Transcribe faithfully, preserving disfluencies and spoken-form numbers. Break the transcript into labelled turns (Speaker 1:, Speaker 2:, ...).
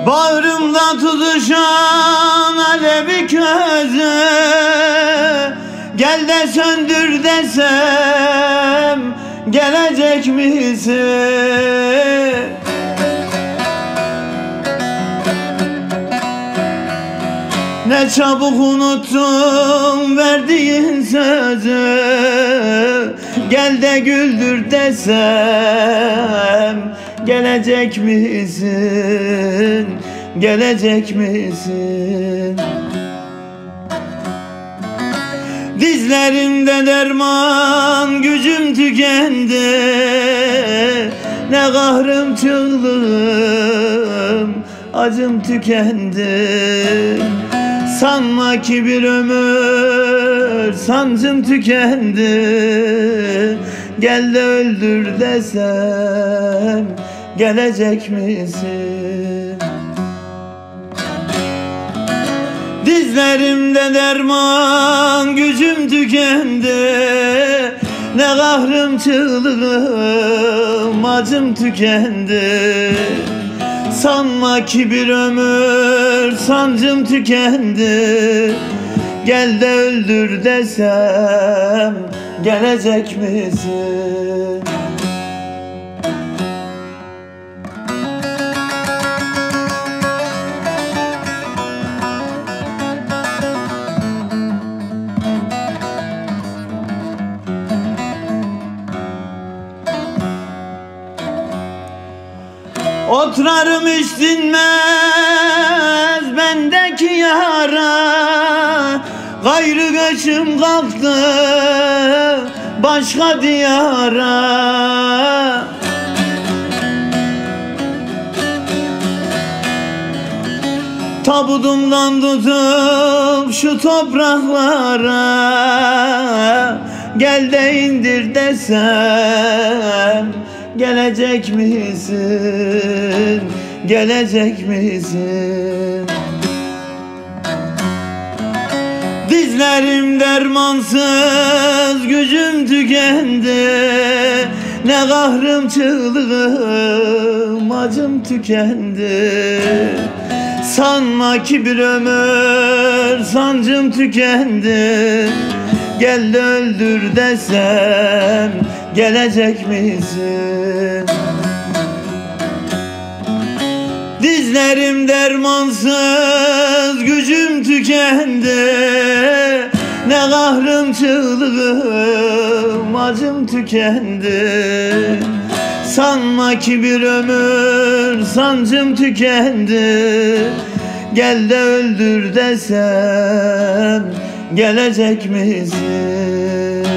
Speaker 1: Bağrımda tutuşan alevi közü, gel de söndür desem gelecek misin? Ne çabuk unuttum verdiğin sözü, gel de güldür desem gelecek misin? Gelecek misin? Dizlerimde derman, gücüm tükendi. Ne kahrım çığlığım, acım tükendi. Sanma ki bir ömür, sancım tükendi. Gel de öldür desem gelecek misin? Dizlerimde derman, gücüm tükendi. Ne kahrım çığlığım, acım tükendi. Sanma ki bir ömür, sancım tükendi. Gel de öldür desem gelecek misin? Oturarım hiç dinmez bendeki yara. Gayrı göçüm kalktı başka diyara. Tabudumdan tutup şu topraklara, gel de indir desem gelecek misin? Gelecek misin? Dizlerim dermansız, gücüm tükendi. Ne kahrım çığlığım, acım tükendi. Sanma ki bir ömür, sancım tükendi. Gel de öldür desem gelecek misin? Dizlerim dermansız, gücüm tükendi. Ne kahrım çığlığım, acım tükendi. Sanma ki bir ömür, sancım tükendi. Gel de öldür desem gelecek misin?